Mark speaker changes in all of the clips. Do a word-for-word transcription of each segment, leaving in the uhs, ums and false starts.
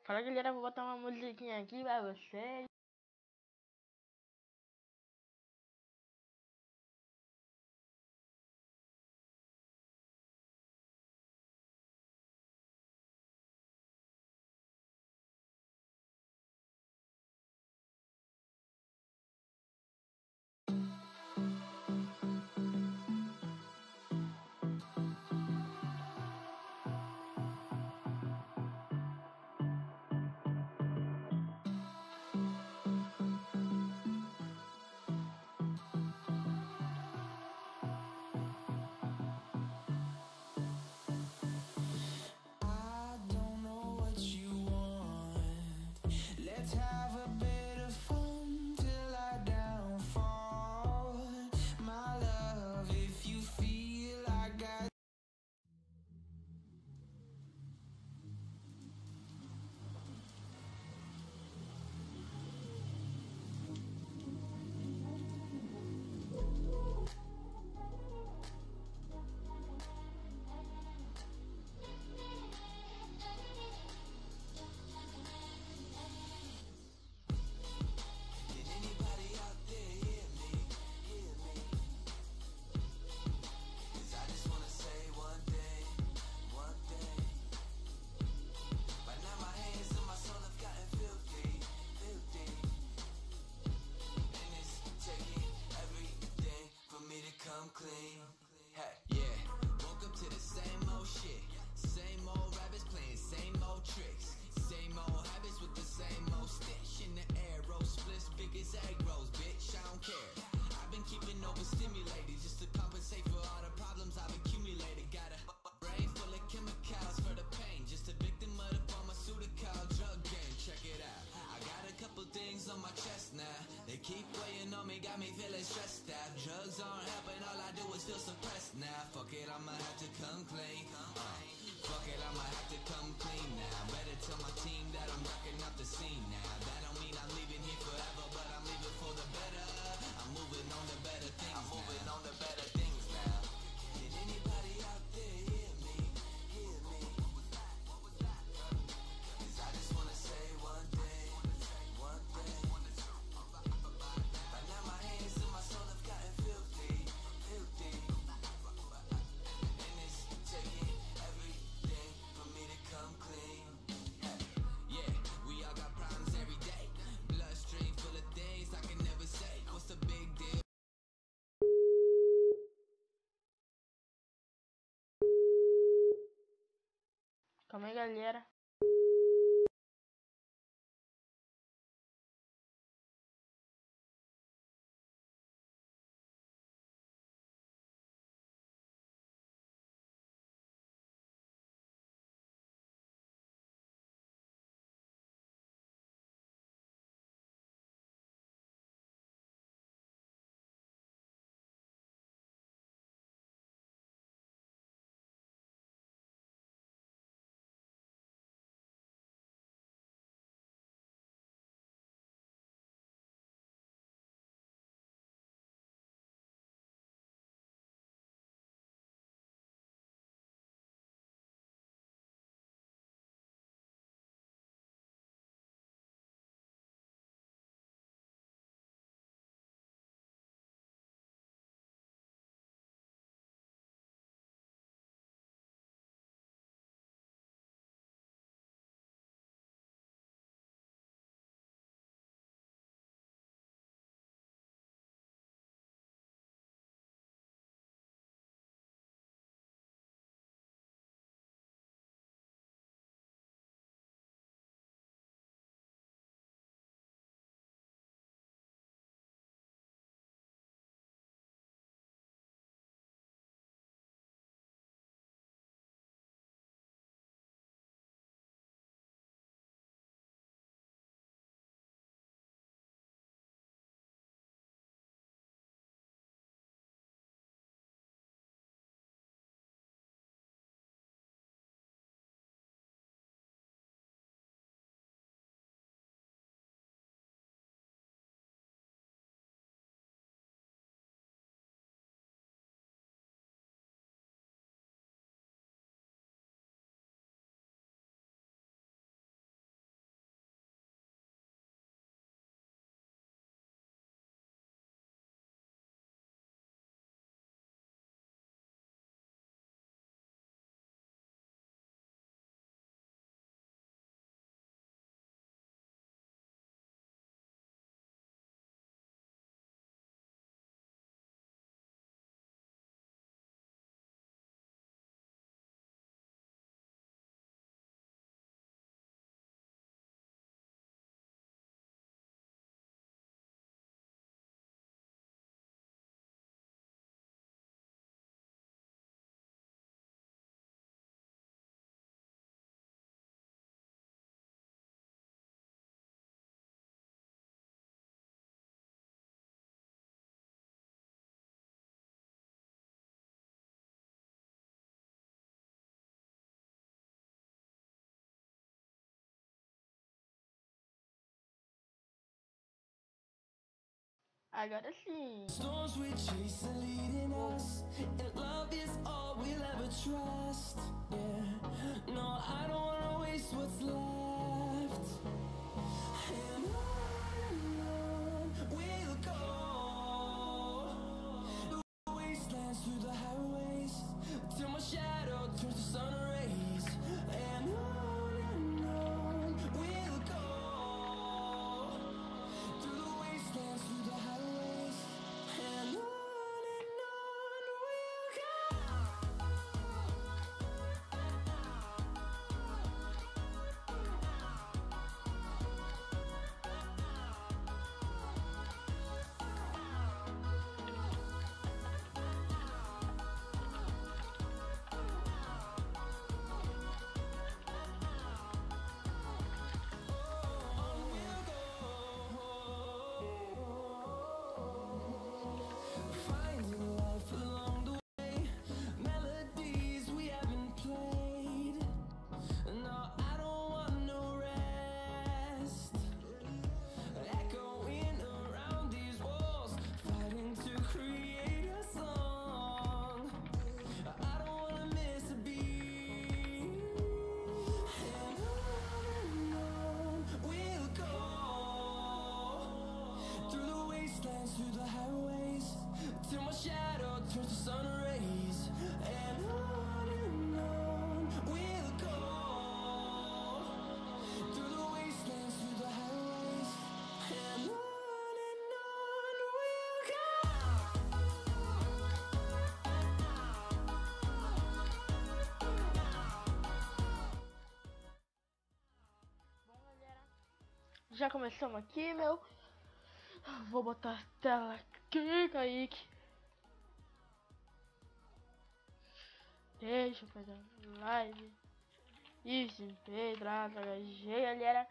Speaker 1: Fala galera, vou botar uma musiquinha aqui pra vocês.
Speaker 2: Come clean, hey, yeah. Woke up to the same old shit, same old rabbits playing same old tricks, same old habits with the same old stench in the air. Roll splits big as egg rolls, bitch. I don't care. I've been keeping overstimulated just to compensate for all the problems I've accumulated. Got a brain full of chemicals for the pain, just a victim of the pharmaceutical drug game. Check it out. I got a couple things on my chest now. They keep weighing on me, got me feeling stressed out. Drugs aren't helping, all I do is feel suppressed now. Fuck it, I'ma have to come clean. Uh, fuck it, I'ma have to come clean now. Better tell my team that I'm rocking up the scene now. That don't mean I'm leaving here forever, but I'm leaving for the better. I'm moving on to better things. I'm moving on to better things now. Can anybody out there hear me? Hear me? 'Cause I just wanna say one thing, one thing. Right now my hands and my soul have gotten filthy, filthy. And it's taking everything for me to come clean. Yeah, we all got problems every day. Bloodstream full of things I can never say. What's the big deal?
Speaker 1: Calma aí galera. Agora sim.
Speaker 2: Storms we chase are leading us, and love is all we'll ever trust. Yeah, no, I don't wanna waste what's left. And on we'll go, the wastelands through the highways, till my shadow turns to sun rays. And on and on we'll go, through the wastelands through the highways. And on and on we'll go. Finding life along the way, melodies we haven't played. No, I don't want no rest. Echoing around these walls, fighting to create a song. I don't wanna miss a beat. And on and on we'll go, through the wastelands, through the highways, till my shadow turns to sun rays. And on and on we'll go, through the wastelands, through the highways. And on and on we'll go.
Speaker 1: Bom, galera, já começamos aqui, meu. Vou botar a tela aqui, Kaique. Deixa eu fazer live. Isso, Pedra, H G, galera.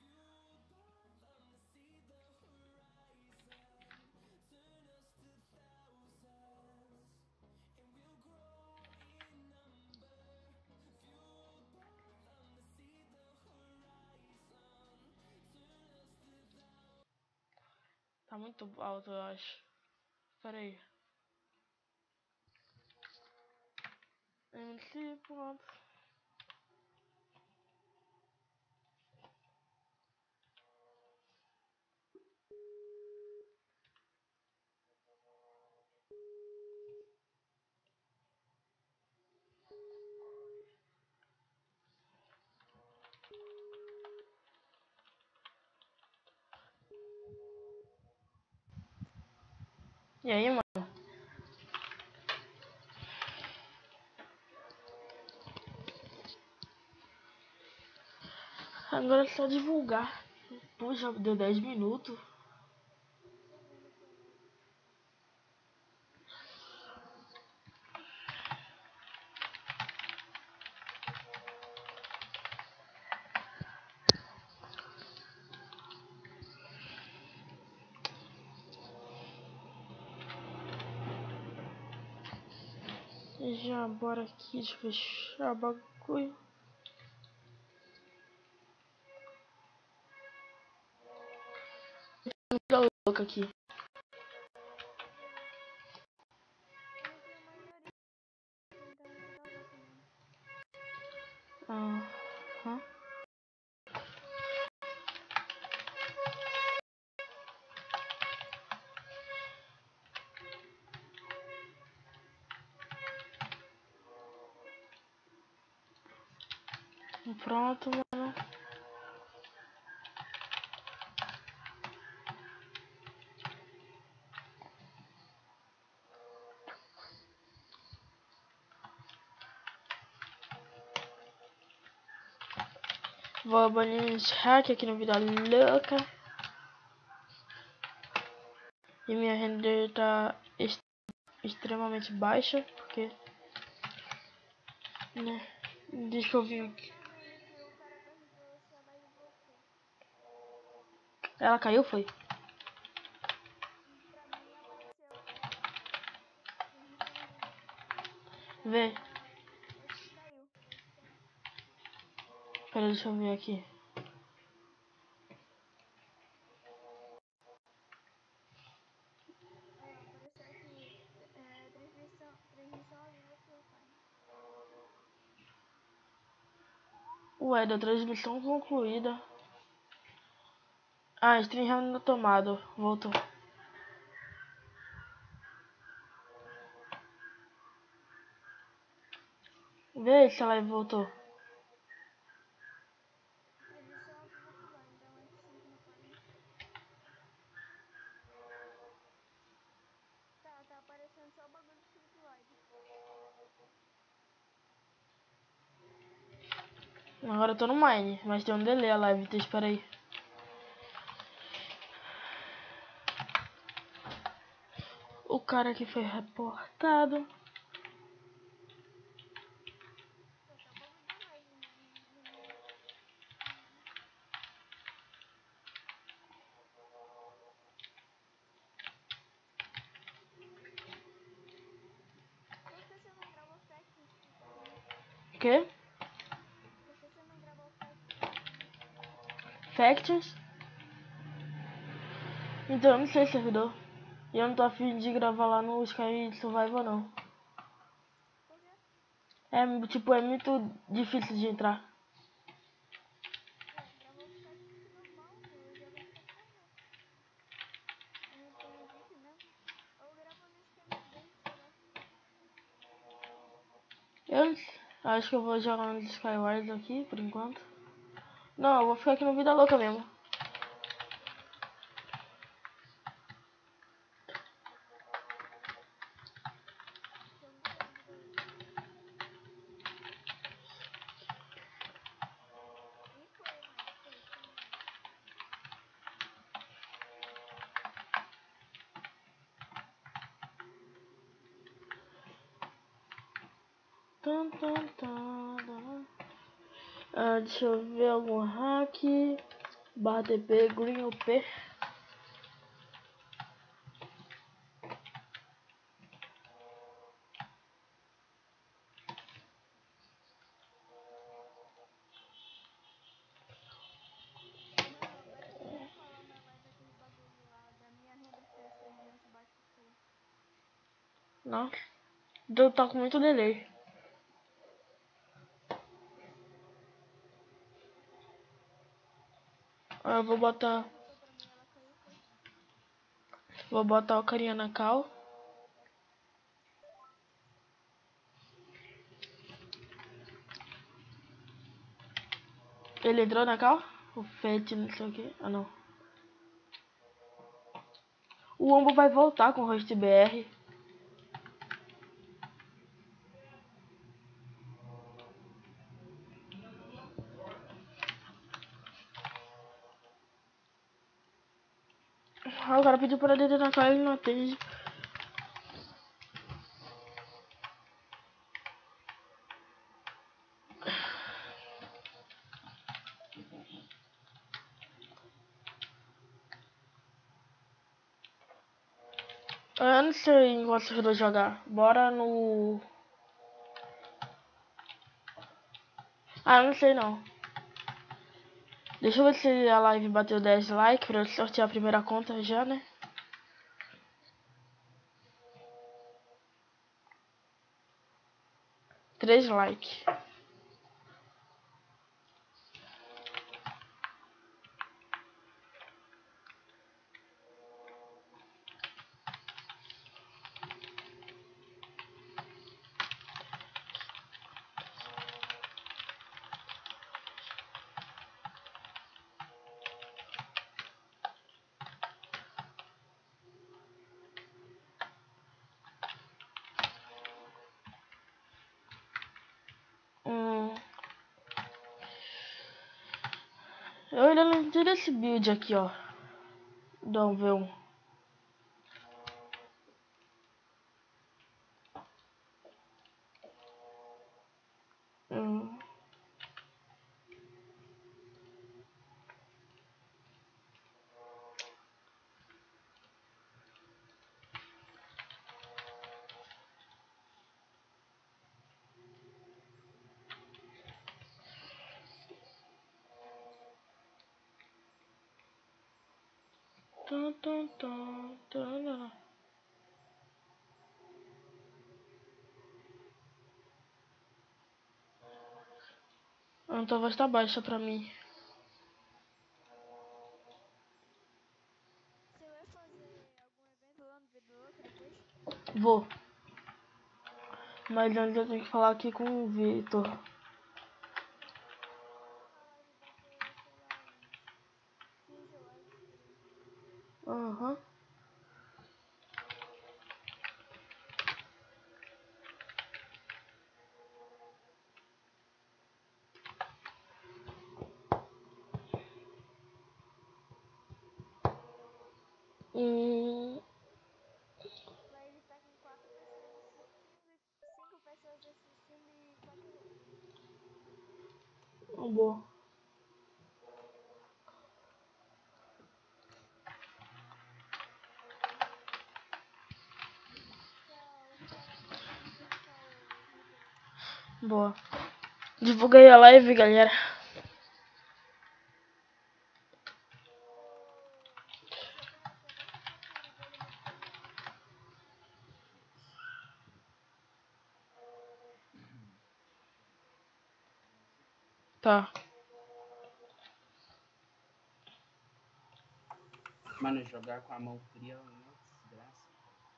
Speaker 1: Tá muito alto, eu acho. Pera aí. M C, pronto. E aí, mano? Agora é só divulgar. Pô, já deu dez minutos. Já bora aqui de fechar o bagulho. Fica louco aqui. Aham. Pronto, mano. Vou abanir esse hack aqui no Vida Louca. E minha render tá est extremamente baixa, porque, né? Deixa eu vir aqui. Ela caiu, foi? Vê. Pera, deixa eu ver aqui. Ué, da transmissão concluída. Ah, stream no tomado. Voltou. Vê se a live voltou. Agora eu tô no Mine, mas tem um delay a live, então espera aí. O cara que foi reportado. O quê? Factions? Então eu não sei servidor. E eu não tô afim de gravar lá no Sky Survival não. É tipo, é muito difícil de entrar. Eu acho que eu vou jogar no Skywars aqui por enquanto. Não, eu vou ficar aqui no Vida Louca mesmo. Tum, tum, tum, tum. Ah, deixa eu ver algum hack. Barra T P, Green U P. Nossa, eu tô com muito delay. Ah, eu vou botar. Vou botar o carinha na cal. Ele entrou na cal? O Fete, não sei o que. Ah, não. O Ombo vai voltar com o host B R. Ah, o cara pediu pra ele na cal e ele não atende. Eu não sei em qual servidor jogar. Bora no... Ah, eu não sei não. Deixa eu ver se a live bateu dez likes pra eu sortear a primeira conta já, né? três likes. Hum... Eu ainda não entendi esse build aqui, ó. Do V um. Hum... Tum, tum, tum, tum. Então vai estar baixa pra mim.
Speaker 3: Você vai fazer algum evento lá no Vida Louca depois?
Speaker 1: Vou. Mas antes eu tenho que falar aqui com o Vitor.
Speaker 3: A live bateu, sei lá, uns quinze likes por aí.
Speaker 1: Aham. Hum,
Speaker 3: Mas ele tá com quatro pessoas assistindo, cinco pessoas assistindo e quatro likes.
Speaker 1: boa.
Speaker 3: Tchau, o canal dele vai ficar o Vitor.
Speaker 1: Boa. Divulguei a live, galera.
Speaker 3: Ô, Jonathan, deixa a captura dele no print.
Speaker 1: Tá.
Speaker 4: Mano, jogar com a mão fria é uma desgraça.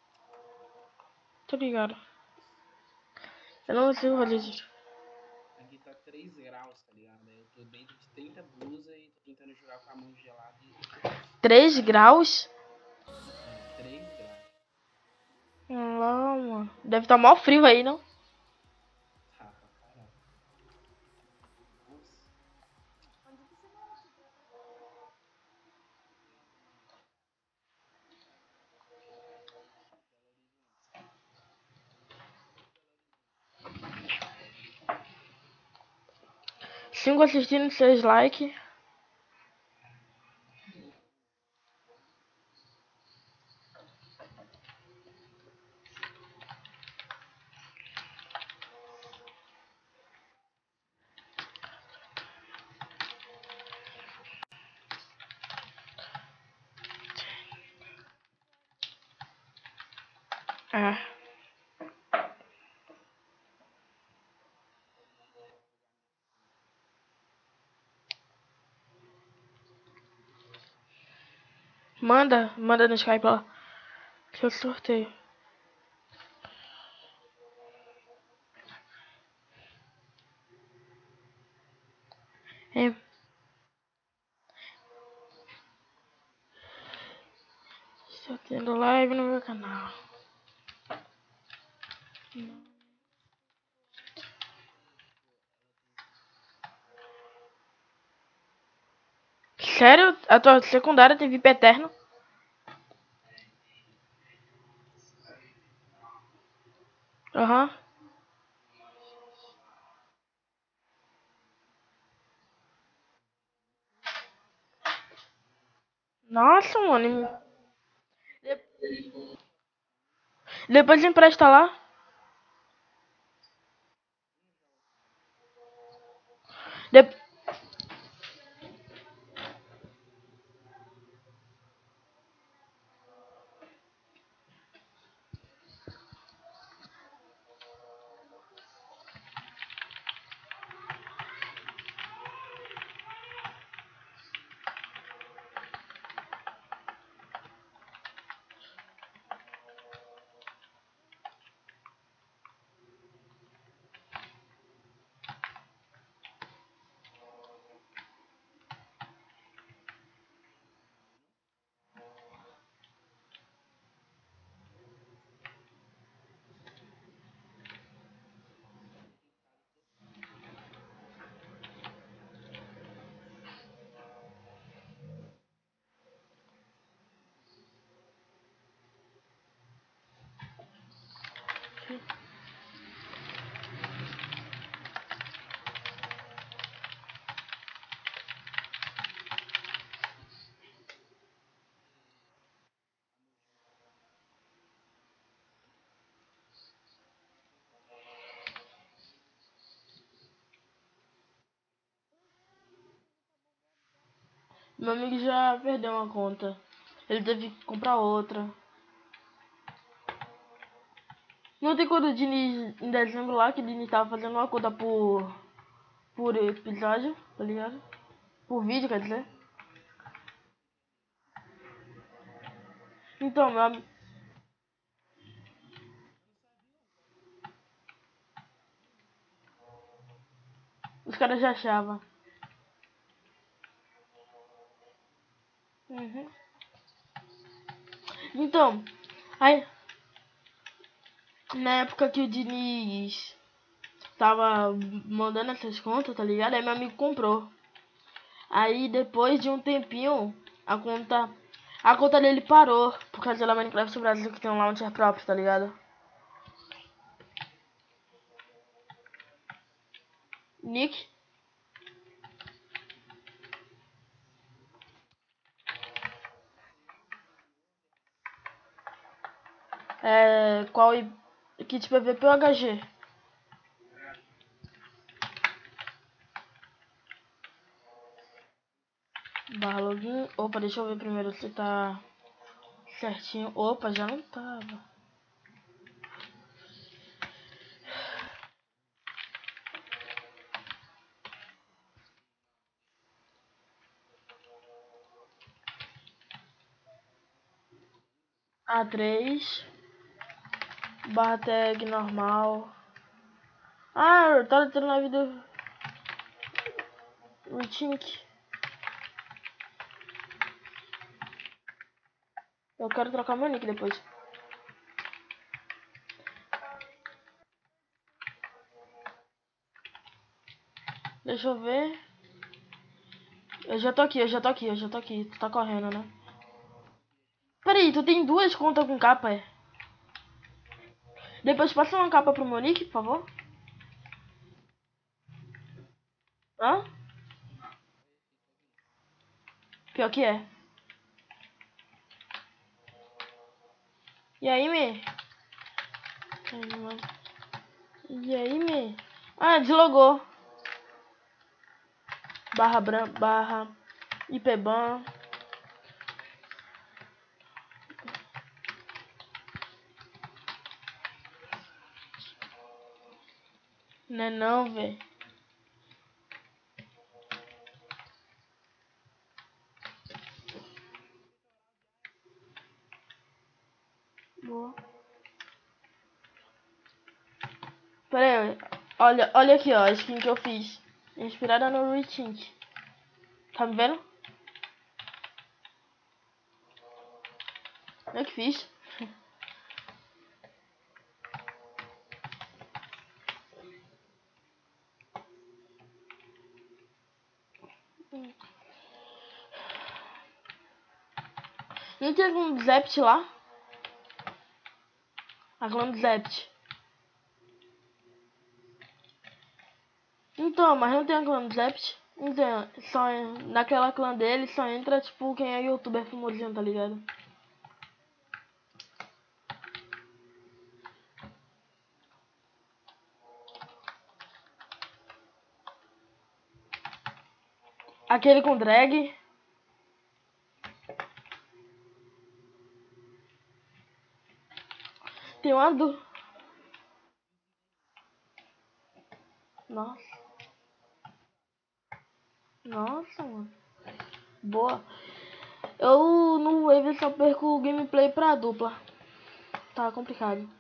Speaker 1: Tô ligado. Eu não consigo fazer isso.
Speaker 4: Aqui tá três graus, tá ligado? Eu tô dentro de trinta blusas e tô tentando jogar com a mão gelada e...
Speaker 1: três graus?
Speaker 4: É, três graus.
Speaker 1: Lá, mano. Deve estar mó frio aí, não?
Speaker 4: Tá, pra caralho. Nossa.
Speaker 3: Onde você mora, Tito?
Speaker 1: Cinco assistindo, seis likes. É. Manda, manda no Skype lá. Que eu sorteio. É. Estou tendo live no meu canal. Sério? A tua secundária tem V I P eterno? Aham. Nossa, mano. De- Depois empresta lá. De- Meu amigo já perdeu uma conta. Ele teve que comprar outra. Não tem quando o Diniz, em dezembro lá, que o Diniz tava fazendo uma conta por, por episódio, tá ligado? Por vídeo, quer dizer. Então, meu amigo. Os caras já achavam. Uhum. Então, aí, na época que o Diniz tava mandando essas contas, tá ligado? Aí meu amigo comprou. Aí depois de um tempinho, a conta. A conta dele parou. Por causa da Minecraft Brasil que tem um launcher próprio, tá ligado? Nick. É. Qual. Kit P V P ou H G? Barra login. Opa, deixa eu ver primeiro se tá certinho. Opa, já não tava. A três. Barra tag normal. Ah, tá tendo na vida. Retink. Eu quero trocar meu nick depois. Deixa eu ver. Eu já tô aqui, eu já tô aqui, eu já tô aqui. Tu tá correndo, né? Peraí, tu tem duas contas com capa, é? Depois passa uma capa pro meu nick, por favor. Hã? Pior que é. E aí, me? Ai, mano. E aí, me? Ah, deslogou. Barra bran... barra IPban. Não é não, velho. Boa. Pera aí, olha, olha aqui, ó, a skin que eu fiz. Inspirada no Retink. Tá me vendo? Eu que fiz. Não tem algum Zept lá? A clã do Zept. Então, mas não tem a clã do Zept. Não tem. Só naquela clã dele só entra tipo quem é youtuber famosinho, tá ligado? Aquele com drag. Tem uma do. Nossa. Nossa, mano. Boa. Eu no Wave só perco o gameplay pra dupla. Tá complicado.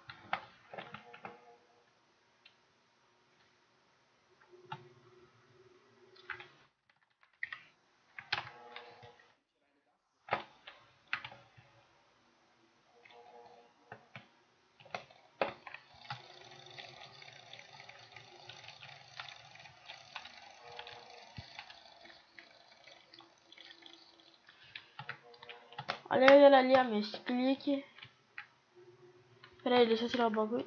Speaker 1: Olha ele ali, amigo. Clique. Pera aí, deixa eu tirar o bagulho.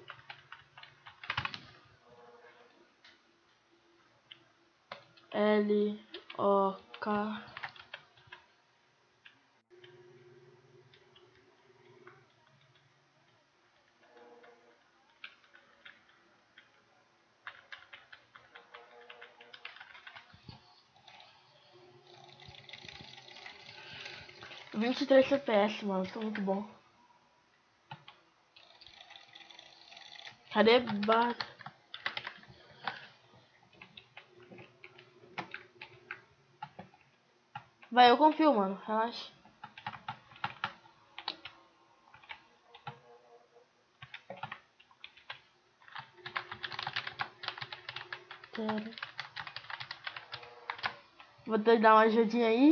Speaker 1: L O K. vinte e três F P S, mano. Tô muito bom. Cadê barra? Vai, eu confio, mano. Relaxa. Sério. Vou te dar uma ajudinha aí.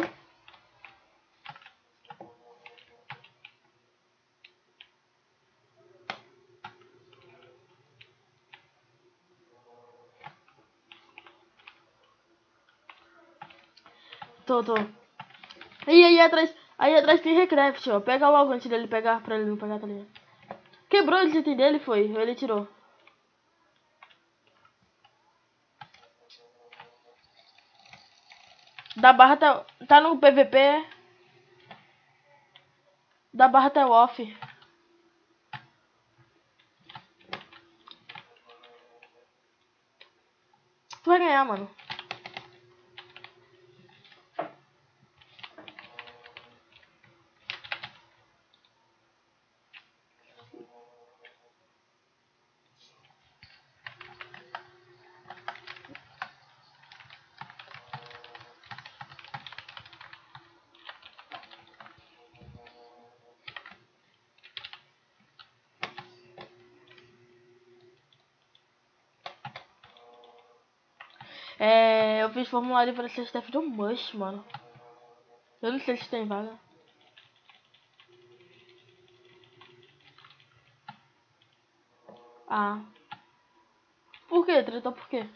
Speaker 1: Tô, tô. Aí, aí atrás. Aí atrás tem Recraft, ó. Pega logo antes dele pegar, pra ele não pegar, tá ligado? Quebrou o item dele, foi. Ou ele tirou. Da barra tá, tá no P V P. Da barra tá off. Tu vai ganhar, mano. É, eu fiz formulário para ser staff do Mush, mano. Eu não sei se tem vaga. Ah. Por quê? Tretou por quê?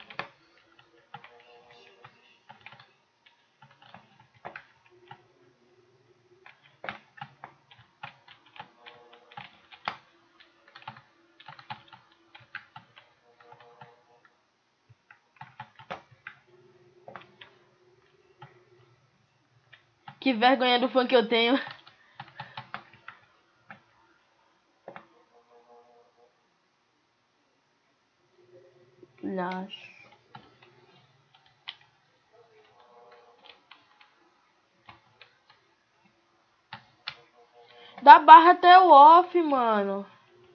Speaker 1: Que vergonha do fã que eu tenho. Nossa. Da barra até o off, mano.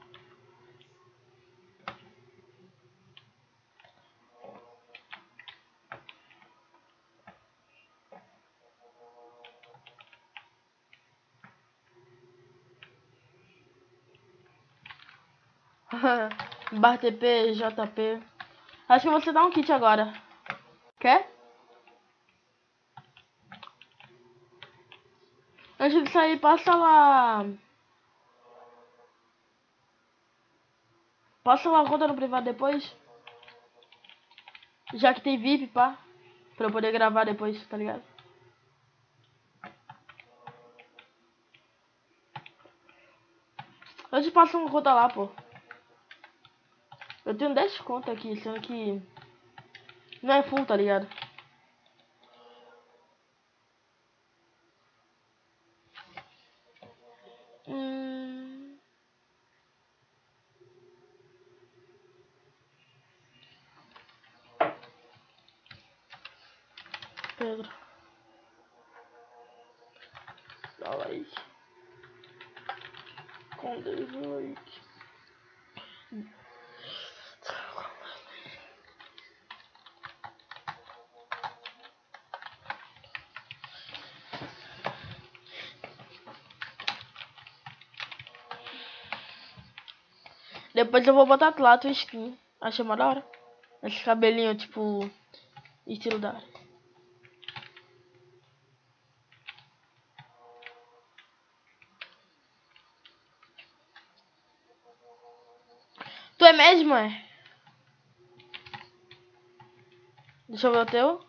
Speaker 1: Barra T P, J P. Acho que você dá um kit agora. Quer? Antes de sair, passa lá. Passa lá a conta no privado depois. Já que tem V I P, pá. Pra eu poder gravar depois, tá ligado? Eu te passo uma conta lá, pô. Eu tenho dez contas aqui, sendo que não é full, tá ligado? Hum... Pedro. Dá like. Com like. Depois eu vou botar lá a tua skin. Achei mó da hora. Esse cabelinho, tipo, estilo da hora. Tu é mesmo, é? Deixa eu ver o teu.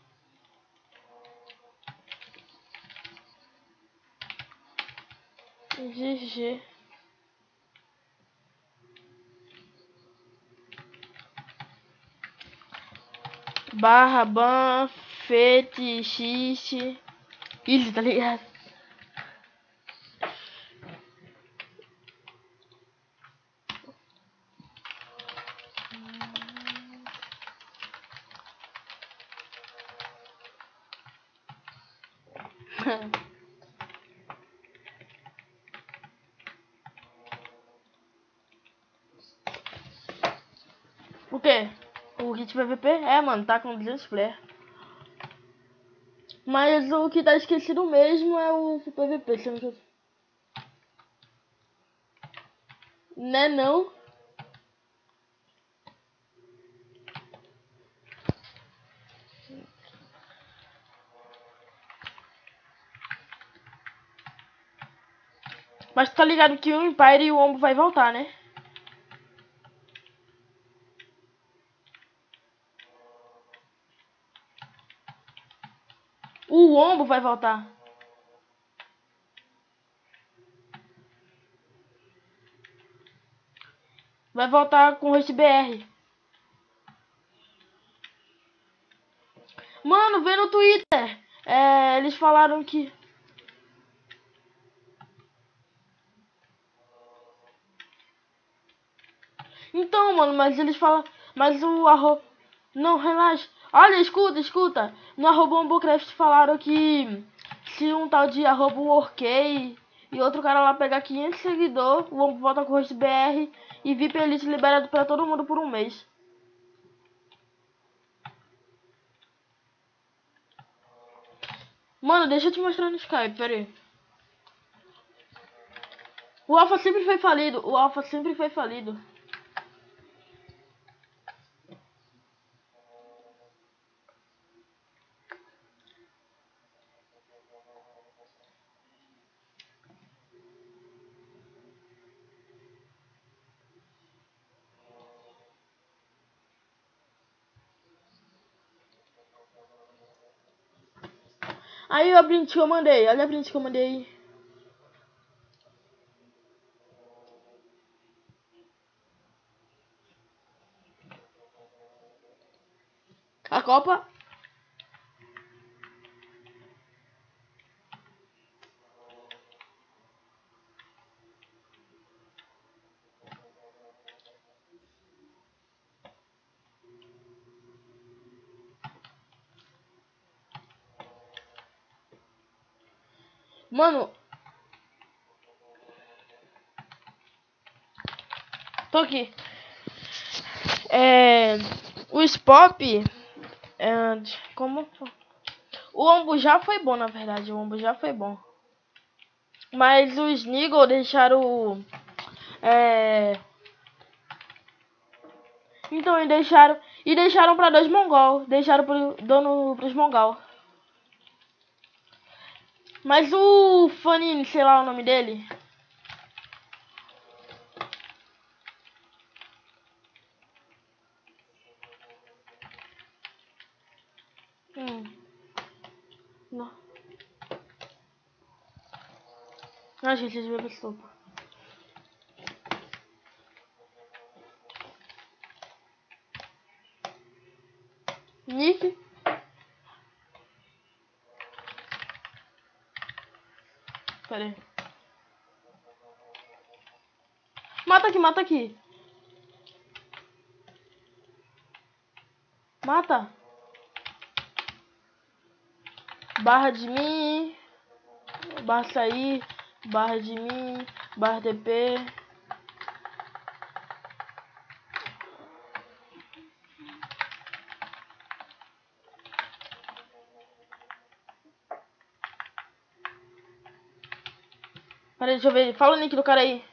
Speaker 1: G G. Barra, ban, fetichiste. Easy, tá ligado? O quê? O kit P V P? É, mano, tá com duzentos flare. Mas o que tá esquecido mesmo é o P V P. Se não... Né não? Mas tu tá ligado que o Empire e o Ombo vai voltar, né? O Ombo vai voltar. Vai voltar com o host B R. Mano, vê no Twitter. É, eles falaram que... Então, mano, mas eles falam... Mas o arroba... Não, relaxa. Olha, escuta, escuta. No arroba Ombocraft falaram que... Se um tal de arroba workei e outro cara lá pegar quinhentos seguidores, o Ombo volta com o host B R e V I P Elite liberado pra todo mundo por um mês. Mano, deixa eu te mostrar no Skype, pera aí. O Alpha sempre foi falido, o Alpha sempre foi falido. Aí a print que eu mandei, olha a print que eu mandei aí. A Copa. Mano. Tô aqui. É... O Spop... É... Como... O Ombo já foi bom, na verdade. O Ombo já foi bom. Mas os Nigel deixaram... É... Então, e deixaram... E deixaram pra dois Mongol. Deixaram pro dono pros Mongol. Mas o Fanini, sei lá o nome dele... Hum. Não. Ah, gente, vocês viram esse topo. Nick. Pera aí. Mata aqui, mata aqui. Mata. Barra de mim. Barra sair. Barra de mim. Barra T P. Pera aí, deixa eu ver. Fala o nick do cara aí.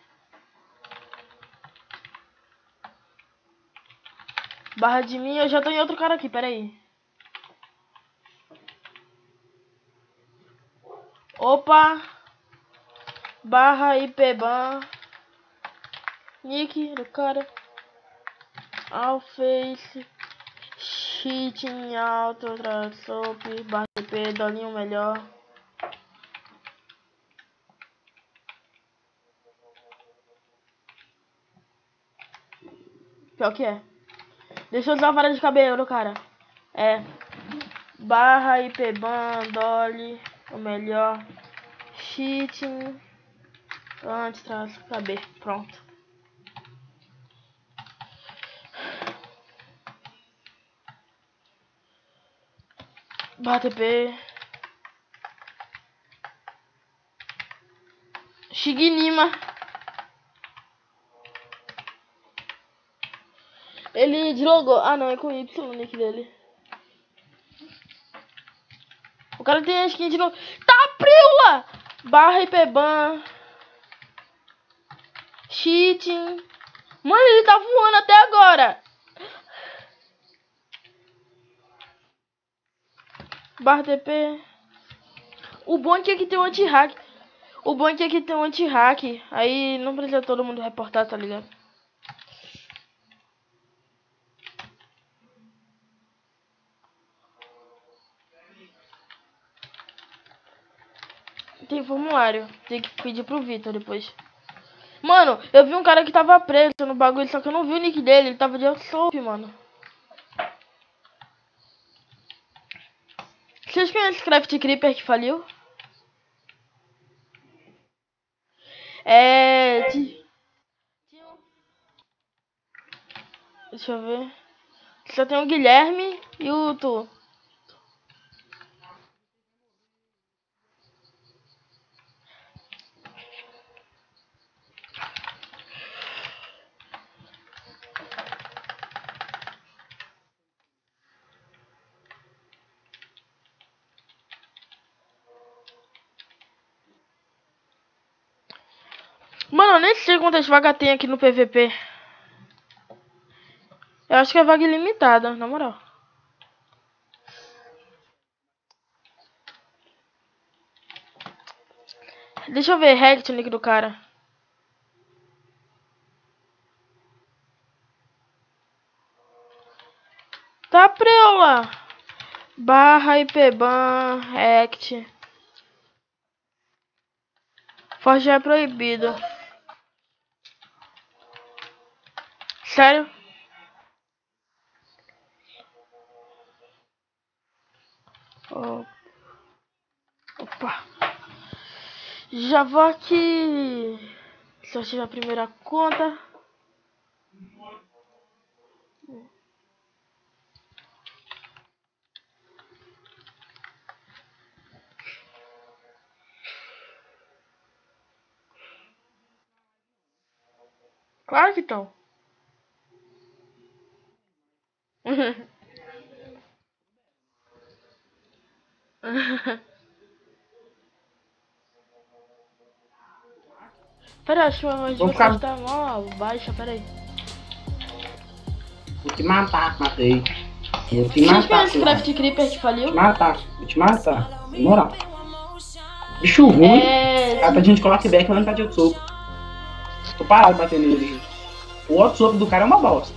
Speaker 1: Barra de mim, eu já tô em outro cara aqui, pera aí. Opa. Barra IPban. Nick do cara. Alface. Cheating alto, soap, barra T P, dolinho melhor. Pior que é. Deixa eu usar a vara de cabelo, cara. É. Barra IPban, dolly, o melhor. Cheating. Antes, traço, caber. Pronto. Barra T P. Shiginima. Ele deslogou. Ah, não, é com Y o nick dele. O cara tem a skin de novo. Tá, Prila! Barra I P ban. Cheating. Mano, ele tá voando até agora. Barra T P. O bom é que aqui tem um anti-hack. O bom é que aqui tem um anti-hack. Aí não precisa todo mundo reportar, tá ligado? Tem formulário. Tem que pedir pro Vitor depois. Mano, eu vi um cara que tava preso no bagulho, só que eu não vi o nick dele. Ele tava de Outsoap, mano. Vocês conhecem Craft Creeper que faliu? É... Deixa eu ver. Só tem o Guilherme e o Tu. Mano, eu nem sei quantas vagas tem aqui no P V P. Eu acho que é vaga ilimitada, na moral. Deixa eu ver, Reddit, o nick do cara. Tá, Preula. Barra I P ban, Act. Forja é proibido. Sério? Oh. Opa. Já vou aqui. Se eu tiver a primeira conta. Claro que estão. Pera, acho que a voz de
Speaker 4: Vamos
Speaker 1: vocês
Speaker 4: ficar-
Speaker 1: tá mó baixa, pera aí.
Speaker 4: Vou te matar, matei. Vou te
Speaker 1: Vocês
Speaker 4: matar.
Speaker 1: conhecem
Speaker 4: filho.
Speaker 1: Craft Creeper que
Speaker 4: Vou
Speaker 1: faliu?
Speaker 4: te matar, vou te matar. Na moral. Bicho ruim.
Speaker 1: É...
Speaker 4: Cara, pra gente colocar back, mas não tá de outro soco. Tô parado batendo nele. O outro soco do cara é uma bosta.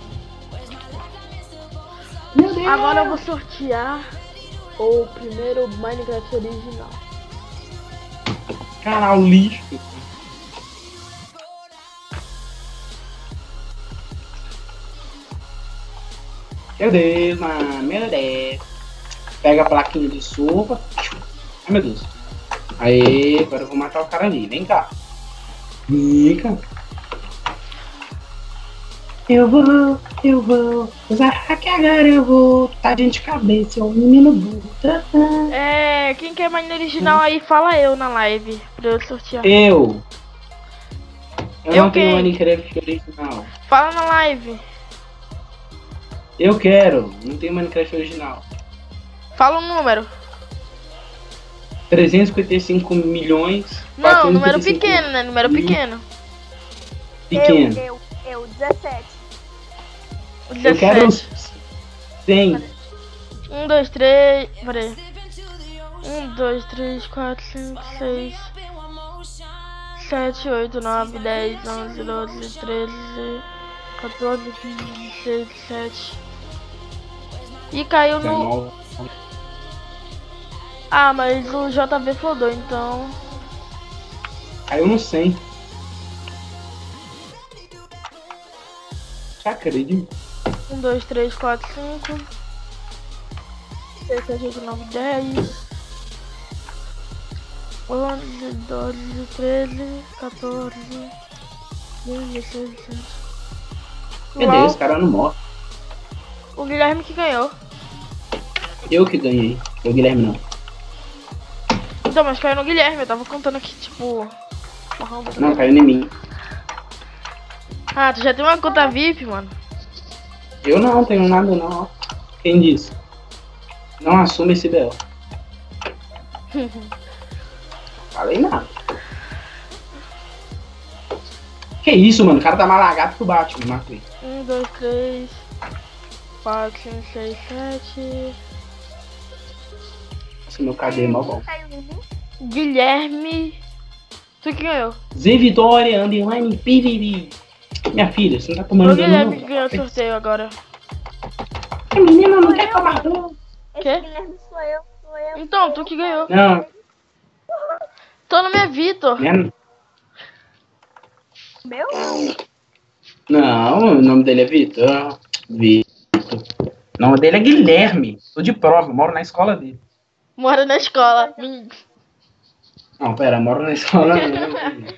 Speaker 4: Meu Deus.
Speaker 1: Agora eu vou sortear o primeiro Minecraft original.
Speaker 4: Canal lixo. Meu Deus, mano. Meu Deus. Pega a plaquinha de sopa. Ai, meu Deus. Aí, agora eu vou matar o cara ali. Vem cá. Vem cá. Eu vou, eu vou. Usar hack agora eu vou. Tadinho de cabeça, é um menino burro. Tá, tá.
Speaker 1: É, quem quer Mine original aí, fala eu na live pra eu sortear.
Speaker 4: Eu. Eu,
Speaker 1: Eu
Speaker 4: não tenho
Speaker 1: quem?
Speaker 4: Minecraft original.
Speaker 1: Fala na live.
Speaker 4: Eu quero. Não tenho Minecraft original.
Speaker 1: Fala um número.
Speaker 4: trezentos e cinquenta e cinco milhões.
Speaker 1: Não, número
Speaker 4: quatrocentos e cinquenta e cinco
Speaker 1: pequeno, né? Número
Speaker 4: mil.
Speaker 1: pequeno.
Speaker 4: Pequeno.
Speaker 3: Eu, eu, eu, dezessete.
Speaker 4: Eu quero
Speaker 1: dezessete.
Speaker 4: cem.
Speaker 1: um, dois, três. Peraí. um, dois, três, quatro, cinco, seis, sete, oito, nove, dez, onze, doze, treze, quatorze, quinze, dezesseis, dezessete. E caiu no.
Speaker 4: dezenove.
Speaker 1: Ah, mas o J V flodou, então.
Speaker 4: Caiu no cem. Já acredito.
Speaker 1: um, dois, três, quatro, cinco, seis, sete, oito, nove, dez, onze, doze, treze, quatorze, quinze, dezesseis, dezessete.
Speaker 4: Meu
Speaker 1: Uau,
Speaker 4: Deus, o cara não morre.
Speaker 1: o Guilherme que ganhou.
Speaker 4: Eu que ganhei. O Guilherme não.
Speaker 1: Então, mas caiu no Guilherme, eu tava contando aqui, tipo.
Speaker 4: Não, caiu em mim.
Speaker 1: Ah, tu já tem uma conta V I P, mano.
Speaker 4: Eu não tenho nada não. Quem disse? Não assume esse B O. Falei nada. Que isso, mano? O cara tá mais lagado que o Batman, matei.
Speaker 1: Um, dois, três, quatro, cinco, seis, sete.
Speaker 4: Esse meu K D é mó bom.
Speaker 3: Caiu em mim.
Speaker 1: Guilherme. Tu que ganhou?
Speaker 4: Zé Vitória, underline, P V V. Minha filha, você não tá
Speaker 1: O
Speaker 4: tomando dano,
Speaker 1: Guilherme
Speaker 4: não?
Speaker 1: que ganhou o sorteio agora.
Speaker 4: A menina não quer tomar dano.
Speaker 3: Esse
Speaker 1: Quê?
Speaker 3: Guilherme sou eu, sou eu.
Speaker 1: Então,
Speaker 3: sou
Speaker 1: tu
Speaker 3: eu.
Speaker 1: que ganhou.
Speaker 4: Não,
Speaker 1: Teu nome é Vitor.
Speaker 4: minha...
Speaker 3: Meu?
Speaker 4: não, o nome dele é Vitor. Vitor. O nome dele é Guilherme. Tô de prova, eu moro na escola dele.
Speaker 1: Mora na escola. Hum.
Speaker 4: Não, pera, moro na escola não.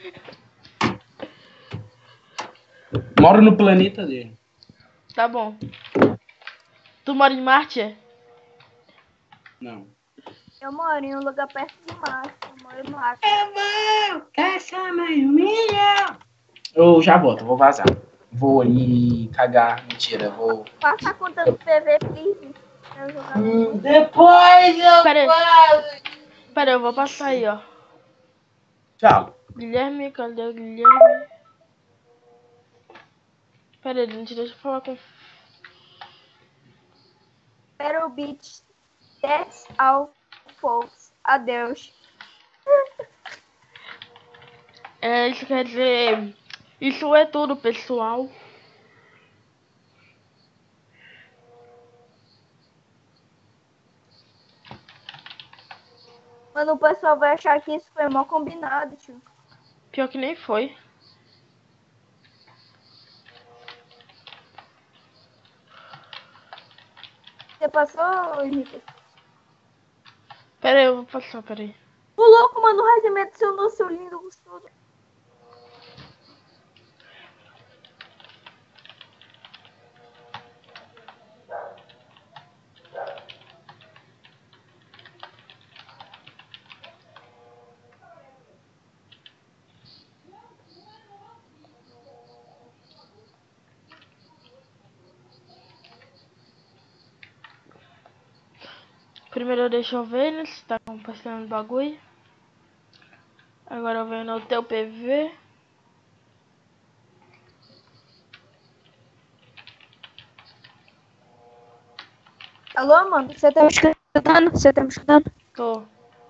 Speaker 4: Moro no planeta dele.
Speaker 1: Tá bom. Tu mora em Marte? é?
Speaker 4: Não.
Speaker 3: Eu moro em um lugar perto de Marte. Eu moro no Acre.
Speaker 4: Eu vou caçar mais um milhão. Eu já volto, vou vazar. Vou ali cagar. Mentira, vou.
Speaker 3: Passa a conta do P V, please. Pra eu jogar no
Speaker 4: Hum, depois eu
Speaker 1: Pera aí.
Speaker 4: faço.
Speaker 1: Pera aí, eu vou passar aí, ó.
Speaker 4: Tchau.
Speaker 1: Guilherme, cadê o Guilherme? Pera aí, gente, deixa eu falar com...
Speaker 3: Battle Beach. That's all, folks. Adeus.
Speaker 1: É, isso quer dizer... Isso é tudo, pessoal.
Speaker 3: Mano, o pessoal vai achar que isso foi mal combinado, tio.
Speaker 1: Pior que nem foi.
Speaker 3: Você passou, Henrique?
Speaker 1: Pera aí, eu vou passar, pera aí.
Speaker 3: O louco, mano, o Regimento seu no seu lindo, gostoso.
Speaker 1: Primeiro deixa eu ver, né, se tá compartilhando bagulho. Agora eu venho no teu P V.
Speaker 3: Alô, mano, você tá me escutando? Você tá me escutando?
Speaker 1: Tô.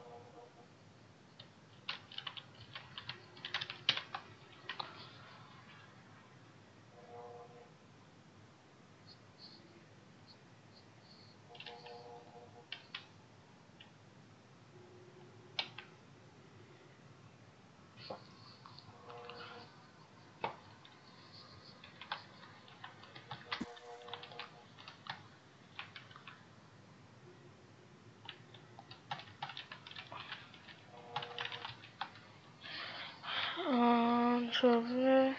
Speaker 1: Ah, deixa eu ver.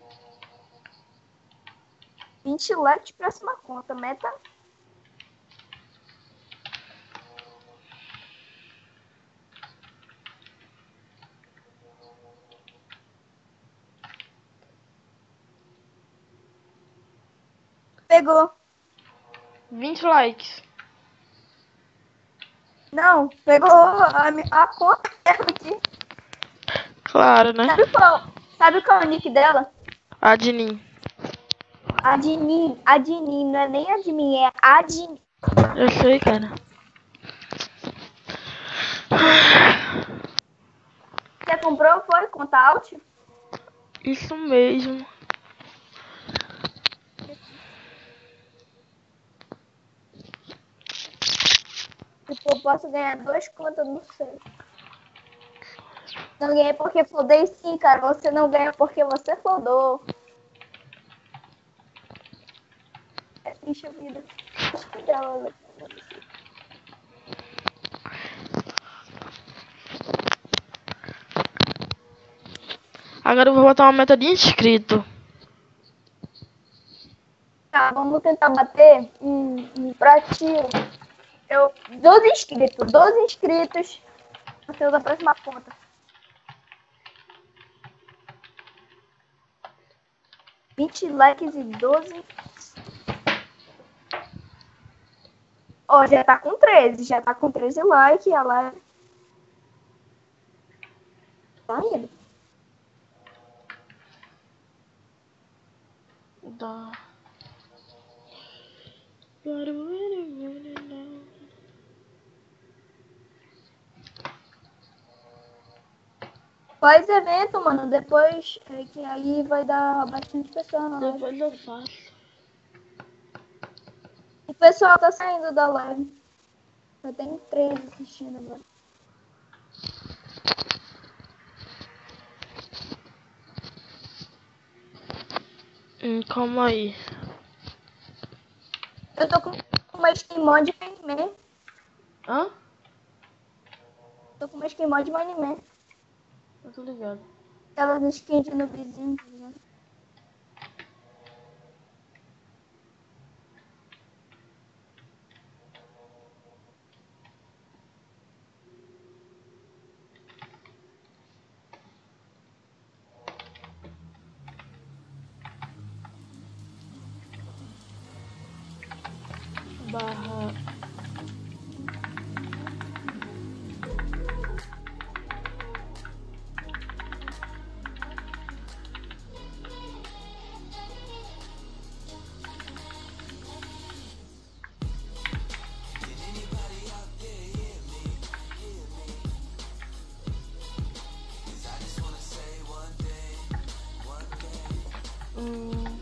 Speaker 3: vinte likes, próxima conta. Meta. Pegou.
Speaker 1: vinte likes.
Speaker 3: Não, pegou a, mi- a conta dela aqui.
Speaker 1: Claro, né?
Speaker 3: Sabe qual, sabe qual é o nick dela?
Speaker 1: Adnin.
Speaker 3: Adnin. Adnin, não é nem admin, é Adnin.
Speaker 1: Eu sei, cara.
Speaker 3: Você comprou, foi? Conta alt?
Speaker 1: Isso mesmo.
Speaker 3: Tipo, eu posso ganhar duas contas no seu. Não ganhei porque flodei sim, cara. Você não ganha porque você flodou. É triste a vida. Dela,
Speaker 1: Agora eu vou botar uma meta de inscrito.
Speaker 3: Tá, vamos tentar bater um, um pratinho. Eu, doze inscritos. doze inscritos. Você usa a próxima conta. vinte likes e doze. Ó, já tá com treze. Já tá com treze likes. A live. Tá indo.
Speaker 1: Dá.
Speaker 3: Faz evento, mano. Depois é que aí vai dar bastante pessoa na live.
Speaker 1: Depois eu faço.
Speaker 3: O pessoal tá saindo da live. Só tem três assistindo agora.
Speaker 1: Hum, calma aí.
Speaker 3: Eu tô com uma skin mod de anime.
Speaker 1: Hã?
Speaker 3: Tô com uma skin mod de anime.
Speaker 1: Eu tô ligado.
Speaker 3: Aquelas skins de noobzinho, tá ligado?
Speaker 1: Barra. Hum.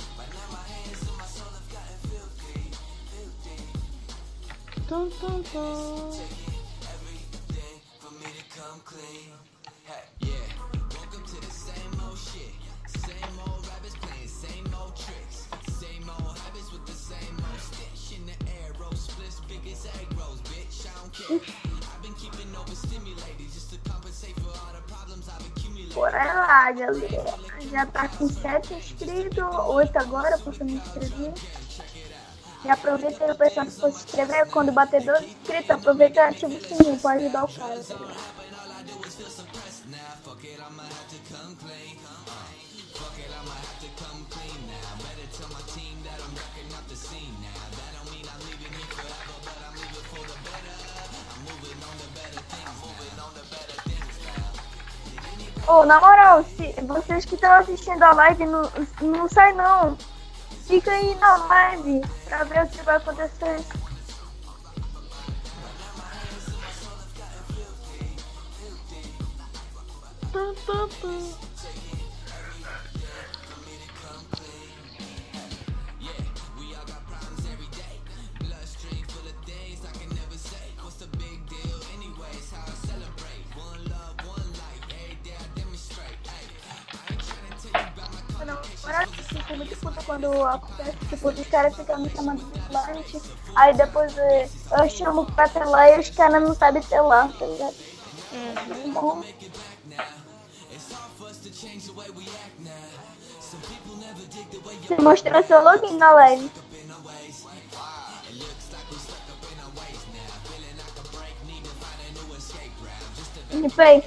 Speaker 1: Tum, tum, tum.
Speaker 2: for me to come clean. Hey, yeah. Welcome to the same old shit. Same old rabbits playing same old tricks. Same old habits with the same old stitch. In the air, roll splits, big as egg rolls, bitch. I don't care. I've been keeping overstimulated just to compensate for all the problems I've accumulated.
Speaker 3: Bora lá, galera. Já tá com sete inscritos, oito agora, porque eu me inscrevi. E aproveita aí o pessoal que for se inscrever. Quando bater doze inscritos, aproveita e ativa o sininho pra ajudar o cara. Tá ligado? Ô, na moral, se vocês que estão assistindo a live, não, não sai não. Fica aí na live pra ver o que vai acontecer.
Speaker 1: Tum, tum, tum.
Speaker 3: Agora eu fico muito puta quando acontece, tipo, os caras ficam me chamando de lanche, aí depois eh, eu chamo pra telar e os caras não sabem telar, tá ligado? Muito bom. Você mostrou seu login na live. Limpei.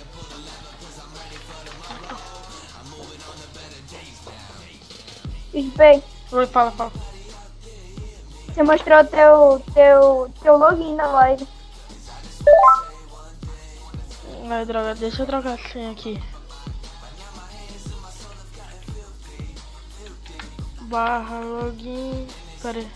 Speaker 3: Limpei.
Speaker 1: Oi, fala, fala.
Speaker 3: Você mostrou teu, teu, teu login na live.
Speaker 1: Ai, droga, deixa eu trocar a senha aqui. Barra login. Pera aí.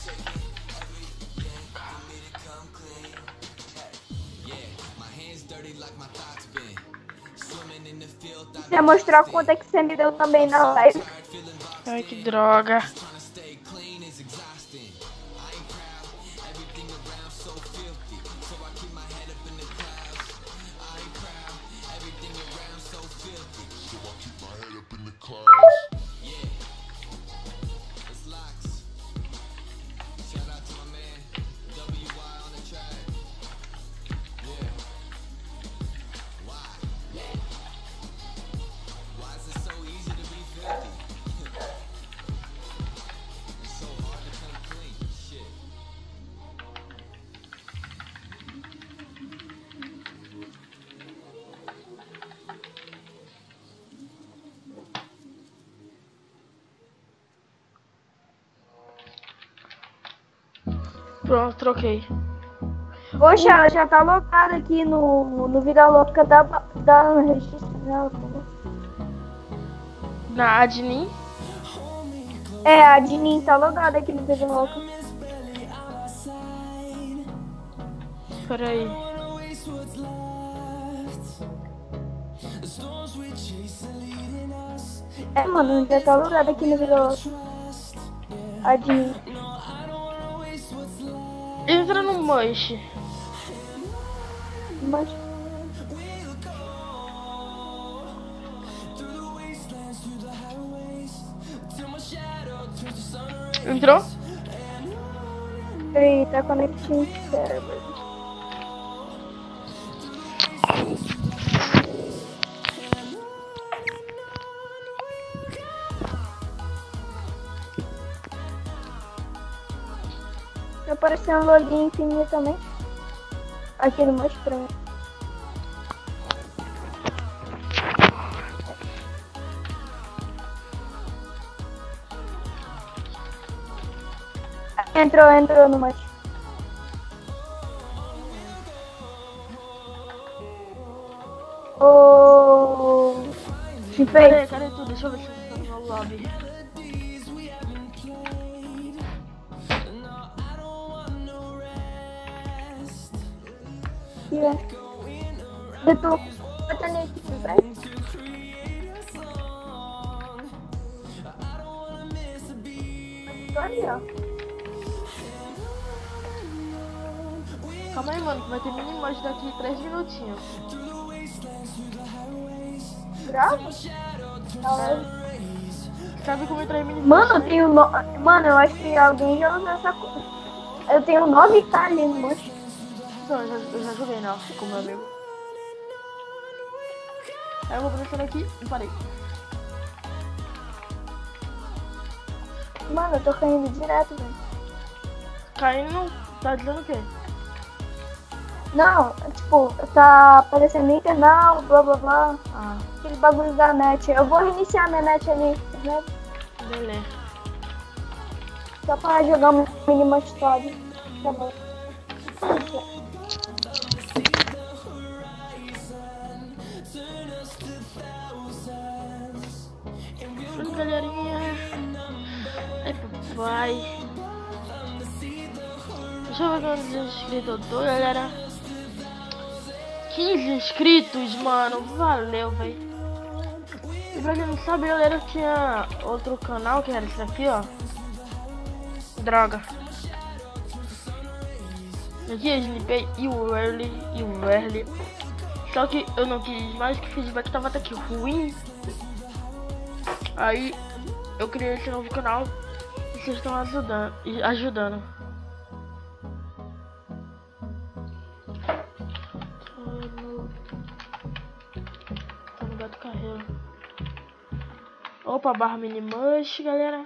Speaker 3: Você mostrou quanto é que você me deu também na live.
Speaker 1: Ai, que droga. Pronto, troquei.
Speaker 3: Poxa, ela já tá lotada aqui no, no Vida Louca da, da Registro. Não, pô.
Speaker 1: Na admin.
Speaker 3: É, a Dinin tá logada aqui no T V Louca.
Speaker 1: Peraí.
Speaker 3: É, mano, já tá logada aqui no T V Louca. A Dinin.
Speaker 1: Entra no Mush.
Speaker 3: Mas...
Speaker 1: Entrou?
Speaker 3: Peraí, tá conectando cérebro. Vai aparecer um login infinito também. Aqui no mais pra mim. Entrou, entrou no match. Ô... Que
Speaker 1: Cadê?
Speaker 3: fez?
Speaker 1: Cadê tudo? Deixa eu ver se tá no meu lobby.
Speaker 3: Que é? De tu. Bota nesse, vai. Tô ali, ó.
Speaker 1: Calma aí, mano, que vai ter mini mod daqui três minutinhos.
Speaker 3: Grava? Tá.
Speaker 1: Sabe como entrar em mini
Speaker 3: Mano, eu
Speaker 1: mod?
Speaker 3: tenho no... Mano, eu acho que alguém já usou essa coisa. Eu tenho nove K ali no monte.
Speaker 1: Não, eu já, eu já joguei, não, com meu amigo. Aí eu vou começando aqui e parei.
Speaker 3: Mano, eu tô caindo direto, velho.
Speaker 1: Caindo, tá dizendo o quê?
Speaker 3: Não, tipo, tá aparecendo internal, blá blá blá.
Speaker 1: Ah,
Speaker 3: Aquele bagulho da net. Eu vou reiniciar minha net ali, né?
Speaker 1: beleza.
Speaker 3: Só pra jogar um mínimo história. Tá bom.
Speaker 1: Oi, galerinha. Ai, papai. Deixa eu ver quantos inscritos eu tô, galera. quinze inscritos, mano. Valeu, velho. E pra quem não sabe, galera, tinha outro canal que era esse aqui, ó. Droga. Aqui eu snipei e o early e o early. Só que eu não quis mais, que o feedback tava até que ruim. Aí eu criei esse novo canal e vocês estão ajudando, ajudando. Tá no gato carreiro. Opa, barra minimush, galera.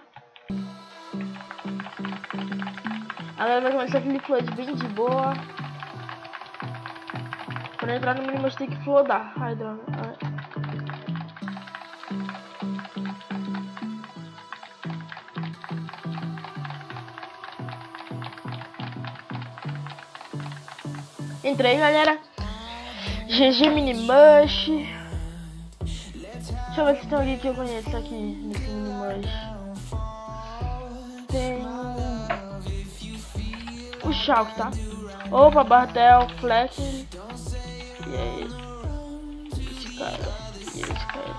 Speaker 1: Agora vai começar aquele flood bem de boa. Pra entrar no minimush tem que flodar. Ai, droga. Ai. Entrei, galera. G G Minimush. Deixa eu ver se tem alguém que eu conheço aqui nesse Minimush. Tem o Shulk, tá? Opa, Bartel, Flex. E aí? Esse cara. E esse cara.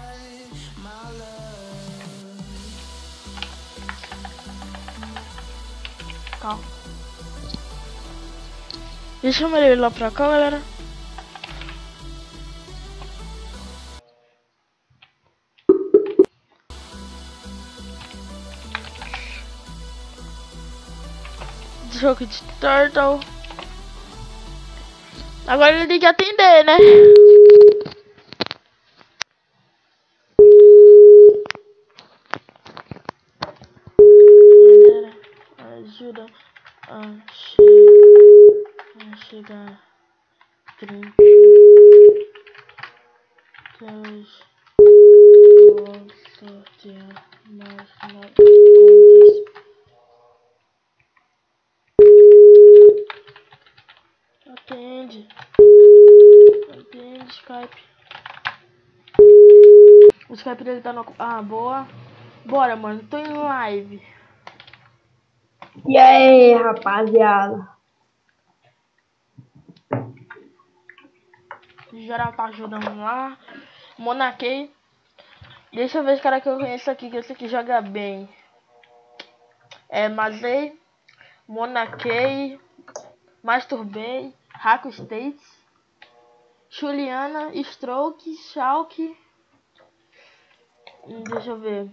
Speaker 1: Calma. Deixa eu ele lá pra cá, galera. Jogo de Turtle. Agora ele tem que atender, né? Galera, ajuda a chegar. chegar trinta que eu vou sortear mais nove contas. Atende. Atende, Skype. O Skype dele tá no... Ah, boa. Bora, mano. Tô em live.
Speaker 3: E aí, rapaziada?
Speaker 1: Geral tá ajudando lá. Monarquei. Deixa eu ver os caras que eu conheço aqui, que esse aqui joga bem. É, Mazei, Monarquei, Masturbei, Raco States, Juliana, Stroke, Schalke. Hum, Deixa eu ver.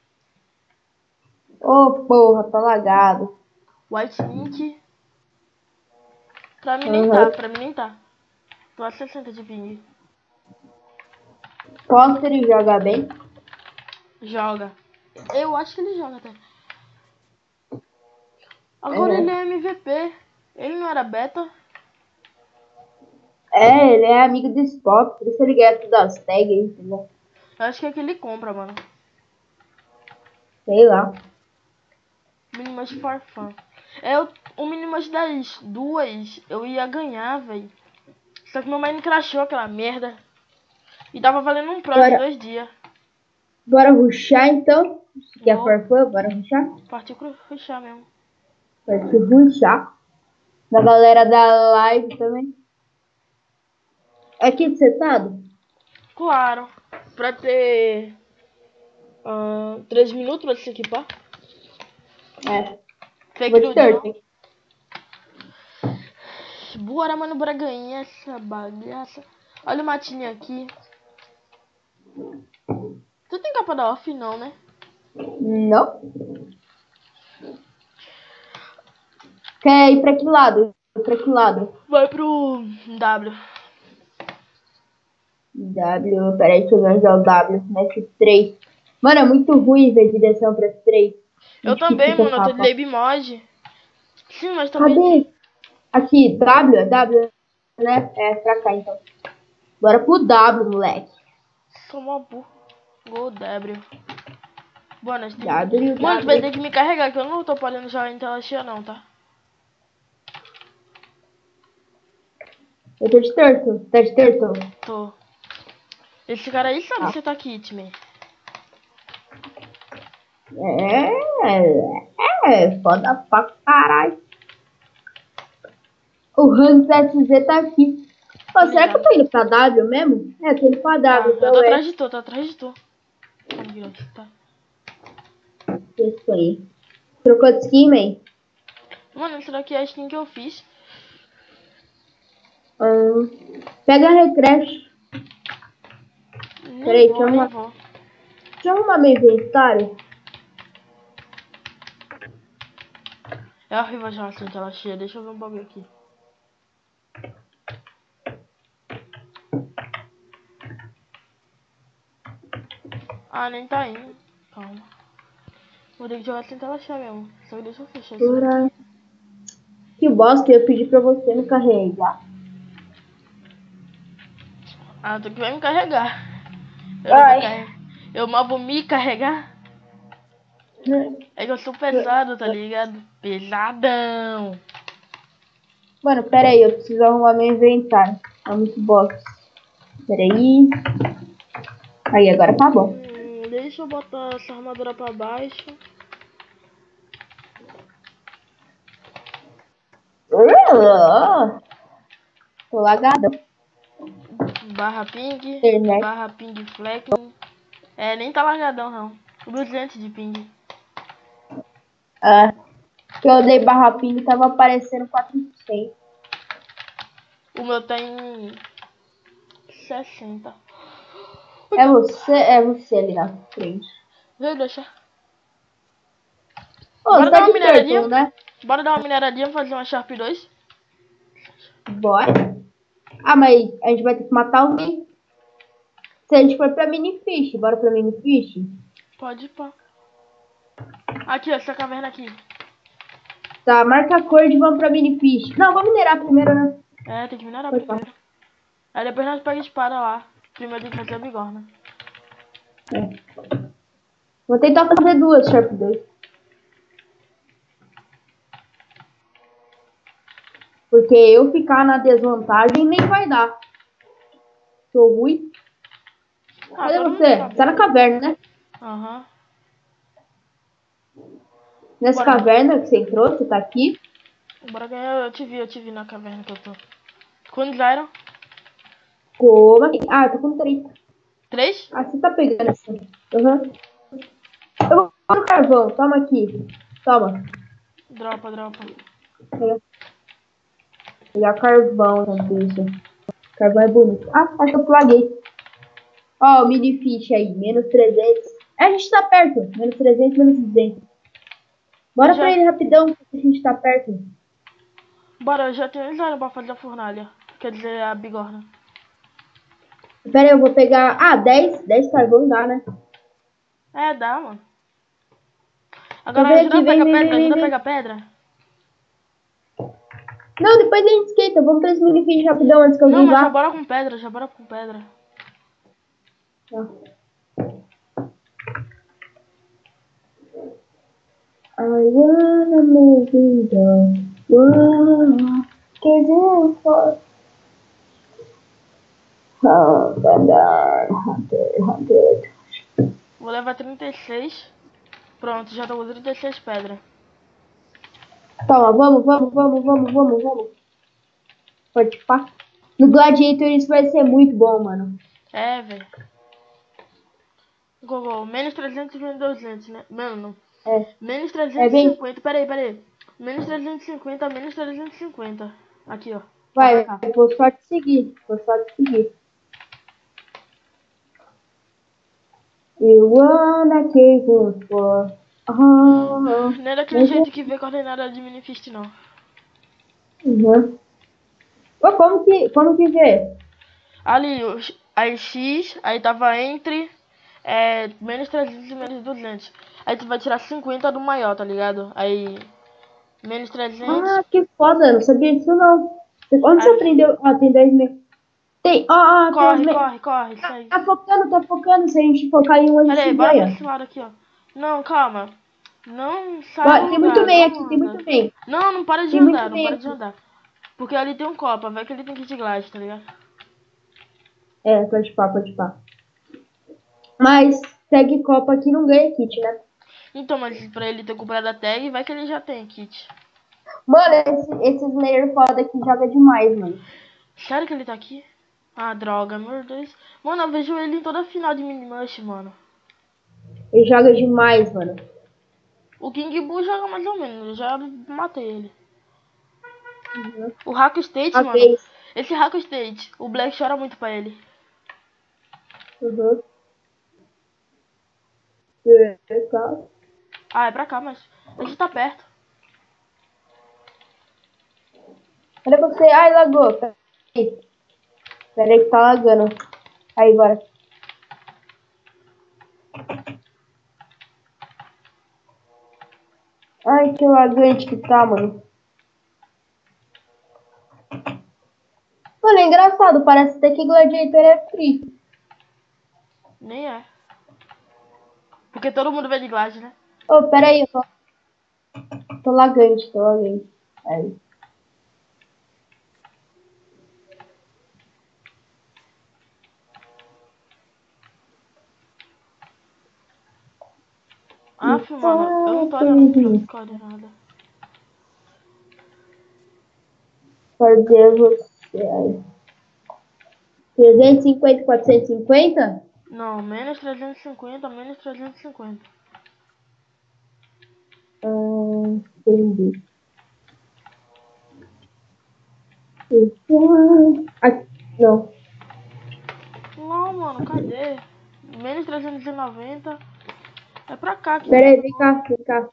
Speaker 3: Ô, porra, tá lagado.
Speaker 1: White Mint. Pra mim nem
Speaker 3: Uhum.
Speaker 1: tá, pra mim nem tá. Tô a sessenta de ping.
Speaker 3: Posso ele jogar bem?
Speaker 1: Joga. Eu acho que ele joga até. Agora
Speaker 3: É.
Speaker 1: ele é M V P. Ele não era beta.
Speaker 3: É, ele é amigo do Spot, por isso ele ganha tudo as tags, entendeu?
Speaker 1: Eu acho que é que ele compra, mano.
Speaker 3: Sei lá.
Speaker 1: Minimas for fun. É o, o Minimas das duas eu ia ganhar, velho. Só que meu mine crashou aquela merda. E tava valendo um pro de
Speaker 3: Bora.
Speaker 1: dois dias.
Speaker 3: Bora rushar então? Que é
Speaker 1: Vou
Speaker 3: farfã, bora rushar?
Speaker 1: partir pro fechar mesmo.
Speaker 3: Partir rushar. Da galera da live também. Aqui de setado?
Speaker 1: Claro. Pra ter ah, três minutos pra se equipar.
Speaker 3: É.
Speaker 1: Fake
Speaker 3: Vou de
Speaker 1: do dia, não.
Speaker 3: torta.
Speaker 1: Bora, mano, bora ganhar essa bagaça. Olha o matinho aqui. Tu tem capa da off? Não, né?
Speaker 3: Não. Quer ir pra que lado? Pra que lado?
Speaker 1: Vai pro W.
Speaker 3: W, peraí, deixa eu ver onde é o W. F três. Mano, é muito ruim ver direção pra F três.
Speaker 1: Eu
Speaker 3: Acho que
Speaker 1: também,
Speaker 3: fica
Speaker 1: mano. Eu tô de
Speaker 3: capa.
Speaker 1: Lab Mod. Sim, mas também.
Speaker 3: Cadê? Aqui, W, é W, né? É, pra cá então. Bora pro W, moleque.
Speaker 1: Sou uma burra. Gol W. Boa, nós tem...
Speaker 3: W,
Speaker 1: Mano, tu vai ter
Speaker 3: W.
Speaker 1: que me carregar, que eu não tô podendo jogar em tela cheia, não, tá?
Speaker 3: Eu tô de turtle. Tá de turtle?
Speaker 1: Tô. Esse cara aí sabe
Speaker 3: Tá.
Speaker 1: se tá kit, man.
Speaker 3: É, é, foda pra caralho. O Hans S Z tá aqui. Ô,
Speaker 1: Tô
Speaker 3: será que eu
Speaker 1: ligado.
Speaker 3: tô indo pra W mesmo? É, tô indo pra
Speaker 1: Tá,
Speaker 3: W,
Speaker 1: eu tô
Speaker 3: então é.
Speaker 1: atrás de tu, tô atrás de tu. Calma aqui, aqui, tá.
Speaker 3: Isso aí. Trocou de skin, man?
Speaker 1: Mano, essa daqui é a skin que eu fiz.
Speaker 3: Hum, pega a recrash.
Speaker 1: Nem
Speaker 3: Peraí,
Speaker 1: vou,
Speaker 3: deixa eu
Speaker 1: nem
Speaker 3: arrumar,
Speaker 1: vou.
Speaker 3: deixa eu arrumar meu inventário.
Speaker 1: É horrível já assim, tela cheia. Deixa eu ver um bagulho aqui. Ah, nem tá indo. Calma. Vou ter que jogar sem tela cheia mesmo. Só que deixa eu fechar isso
Speaker 3: Ora,
Speaker 1: daqui.
Speaker 3: que bosta, eu pedi pra você me carregar.
Speaker 1: Ah, tu que vai me carregar. Eu não vou carregar. Eu mal vou me carregar. É que eu sou pesado, tá ligado? Pesadão.
Speaker 3: Mano, peraí, eu preciso arrumar meu inventário. É muito bosta. Peraí. Aí, agora tá bom.
Speaker 1: Hum, deixa eu botar essa armadura pra baixo.
Speaker 3: Tô lagada.
Speaker 1: Barra ping.
Speaker 3: Internet.
Speaker 1: Barra ping flex. É, nem tá largadão não. duzentos de ping.
Speaker 3: Ah, que eu dei barra ping e tava aparecendo quatrocentos.
Speaker 1: O meu tem sessenta.
Speaker 3: É você, é você ali na frente.
Speaker 1: Vem, deixa.
Speaker 3: Ô,
Speaker 1: Bora
Speaker 3: você
Speaker 1: dar
Speaker 3: tá
Speaker 1: uma
Speaker 3: de
Speaker 1: mineradinha?
Speaker 3: turtle, né?
Speaker 1: Bora dar uma mineradinha, fazer uma Sharp dois?
Speaker 3: Bora. Ah, mas a gente vai ter que matar alguém. Se a gente for pra minifish, bora pra minifish?
Speaker 1: Pode ir, pá. Aqui, ó, essa caverna aqui.
Speaker 3: Tá, marca a cor de vamos pra minifish. Não, vamos minerar primeiro, né?
Speaker 1: É, tem que minerar
Speaker 3: Pode
Speaker 1: primeiro. Aí depois nós pega a espada lá. Primeiro tem que fazer a bigorna.
Speaker 3: É. Vou tentar fazer duas Sharp dois. Porque eu ficar na desvantagem nem vai dar. Sou ruim.
Speaker 1: Ah,
Speaker 5: Cadê
Speaker 1: todo mundo
Speaker 5: você?
Speaker 1: sabe.
Speaker 5: Tá na caverna, né?
Speaker 1: Aham.
Speaker 5: Nessa
Speaker 1: Bora.
Speaker 5: caverna que você entrou, você tá aqui.
Speaker 1: Bora ganhar. Eu te vi, eu te vi na caverna que eu tô. Quantos eram?
Speaker 5: Como aqui? Ah, eu tô com três.
Speaker 1: Três?
Speaker 5: Ah, você tá pegando assim. Uhum. Eu vou no carvão, toma aqui. Toma.
Speaker 1: Dropa, dropa.
Speaker 5: Pega. Pegar carvão, né, bicho? Carvão é bonito. Ah, acho que eu flaguei. Ó, o mini fish aí, menos trezentos. É, a gente tá perto. Menos trezentos, menos duzentos. Bora
Speaker 1: Eu já-
Speaker 5: pra ele rapidão, porque a gente tá perto.
Speaker 1: Bora, eu já tenho zero pra fazer a fornalha. Quer dizer, a bigorna.
Speaker 5: Pera aí, eu vou pegar... Ah, dez. dez carvão dá, né?
Speaker 1: É, dá, mano.
Speaker 5: Então
Speaker 1: Agora
Speaker 5: vem
Speaker 1: ajuda
Speaker 5: aqui,
Speaker 1: a
Speaker 5: vem,
Speaker 1: pegar
Speaker 5: vem, vem,
Speaker 1: pedra,
Speaker 5: vem,
Speaker 1: ajuda a
Speaker 5: vem.
Speaker 1: pegar pedra.
Speaker 5: Não, depois a gente esquenta. Vamos pra esse mini fish rapidão antes que
Speaker 1: Não,
Speaker 5: alguém
Speaker 1: mas já
Speaker 5: vá.
Speaker 1: bora com pedra, já bora com pedra.
Speaker 5: Tá. I wanna make it go. Whoa, get it for... Oh, Thunder, Hunter, Hunter.
Speaker 1: Vou levar trinta e seis. Pronto, já tô com trinta e seis pedras.
Speaker 5: Toma, vamos, vamos, vamos, vamos, vamos, vamos. Pode pá. No Gladiator isso vai ser muito bom, mano.
Speaker 1: É, velho. Gogol, menos trezentos e menos duzentos, né? Mano,
Speaker 5: É,
Speaker 1: menos
Speaker 5: é bem...
Speaker 1: trezentos e cinquenta. Pera aí, pera aí. Menos trezentos e cinquenta, menos trezentos e cinquenta. Aqui, ó. Ó pra
Speaker 5: Vai,
Speaker 1: cá.
Speaker 5: vou só te seguir. Vou só te seguir. You wanna keep it for... Oh,
Speaker 1: Não é daquele jeito que vê coordenada de Minifist, não.
Speaker 5: uhum. Ô, como que, como que vê?
Speaker 1: Ali, os- aí X, aí tava entre é, menos trezentos e menos duzentos. Aí tu vai tirar cinquenta do maior, tá ligado? Aí, menos trezentos.
Speaker 5: Ah, que foda, não sabia disso não. Onde você
Speaker 1: Aí,
Speaker 5: aprendeu? Ah, tem dez mil. Tem, ó, ó, tem os
Speaker 1: corre,
Speaker 5: me...
Speaker 1: corre, corre, isso aí.
Speaker 5: Tá focando, tá focando. Se a gente focar em um, a
Speaker 1: Pera aí,
Speaker 5: gente
Speaker 1: bora pra
Speaker 5: ganha.
Speaker 1: esse lado aqui, ó. Não, calma. Não sai
Speaker 5: Bora,
Speaker 1: do
Speaker 5: tem muito
Speaker 1: lugar,
Speaker 5: bem
Speaker 1: não
Speaker 5: aqui, tem
Speaker 1: anda.
Speaker 5: muito bem.
Speaker 1: Não, não para de
Speaker 5: Tem muito
Speaker 1: andar, não
Speaker 5: bem
Speaker 1: para de
Speaker 5: aqui.
Speaker 1: andar. Porque ali tem um copa, vai que ele tem kit glass, tá ligado?
Speaker 5: É, pode pá, pode pá. Mas segue Copa aqui não ganha kit, né?
Speaker 1: Então, mas pra ele ter comprado a tag, vai que ele já tem kit.
Speaker 5: Mano, esse, esse Slayer foda aqui joga demais, mano.
Speaker 1: Sério que ele tá aqui? Ah, droga, meu Deus. Mano, eu vejo ele em toda a final de Minimush, mano.
Speaker 5: Ele joga demais, mano.
Speaker 1: O King Buu joga mais ou menos, eu já matei ele.
Speaker 5: Uhum.
Speaker 1: O Hack State,
Speaker 5: A
Speaker 1: mano.
Speaker 5: vez.
Speaker 1: Esse Hack State, o Black chora muito pra ele.
Speaker 5: Uhum. É, tá.
Speaker 1: Ah, é pra cá, mas a gente tá perto.
Speaker 5: Olha pra você. Ai, lagou. Pera aí. Pera aí que tá lagando. Aí, bora. Ai, que lagante que tá, mano. Mano, é engraçado. Parece até que Gladiator é free.
Speaker 1: Nem é. Porque todo mundo vê de Glass, né?
Speaker 5: Ô, oh, pera aí. Eu tô... tô lagante, tô lagante. Aí.
Speaker 1: Aff, mano, eu não tô olhando
Speaker 5: Então,
Speaker 1: as coordenadas.
Speaker 5: fazer você aí. trezentos e cinquenta, quatrocentos e cinquenta?
Speaker 1: Não, menos trezentos e cinquenta, menos trezentos e cinquenta.
Speaker 5: Hum, entendi. Então, aqui, não.
Speaker 1: Não, mano, cadê? Menos trezentos e noventa. É pra cá que
Speaker 5: Pera
Speaker 1: vai.
Speaker 5: aí, vem cá, vem cá.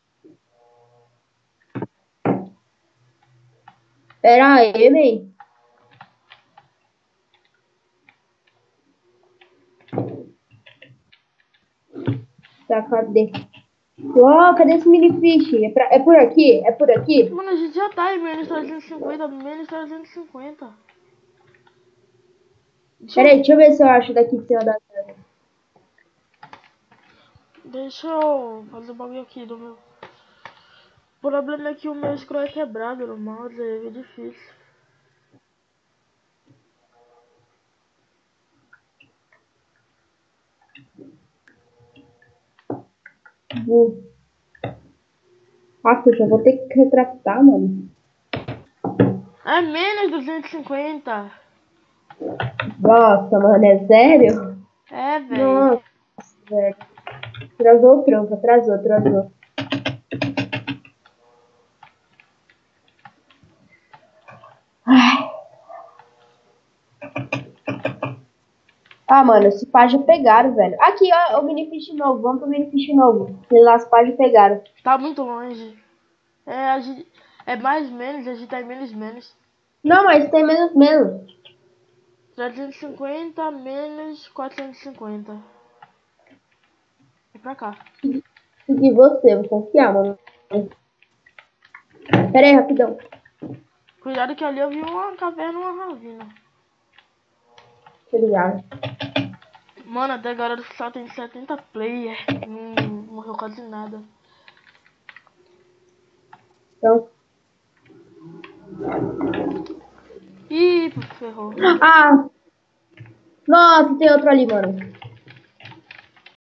Speaker 5: Pera aí, man. Tá, cadê? Uau, cadê esse mini fish? É, pra, é por aqui? É por aqui?
Speaker 1: Mano, a gente já tá em menos trezentos e cinquenta, menos trezentos e cinquenta. Deixa
Speaker 5: Pera
Speaker 1: eu,
Speaker 5: aí, deixa eu ver se eu acho daqui de cima da tela.
Speaker 1: deixa eu fazer o bagulho aqui do meu. O problema é que o meu scroll é quebrado no mouse, é difícil.
Speaker 5: Vou. Ah, eu já vou ter que retratar, mano.
Speaker 1: É menos duzentos e cinquenta.
Speaker 5: Nossa, mano, é sério?
Speaker 1: É, velho.
Speaker 5: Nossa, velho. Atrasou o tronco, atrasou, atrasou. Ai. Ah, mano, esse pá já pegaram, velho. Aqui, ó, o minifish novo. Vamos pro minifish novo. As pá já pegaram.
Speaker 1: Tá muito longe. É, a gente, é mais menos, a gente tá em menos menos.
Speaker 5: Não, mas tem menos menos.
Speaker 1: trezentos e cinquenta menos quatrocentos e cinquenta. É pra cá.
Speaker 5: Segui você, vou confiar, mano. Pera aí, rapidão.
Speaker 1: Cuidado que ali eu vi uma caverna, uma ravina.
Speaker 5: Tá ligado?
Speaker 1: Mano, até agora só tem setenta player. Não morreu quase nada.
Speaker 5: Então.
Speaker 1: Ih, ferrou.
Speaker 5: Ah! Nossa, tem outro ali, mano.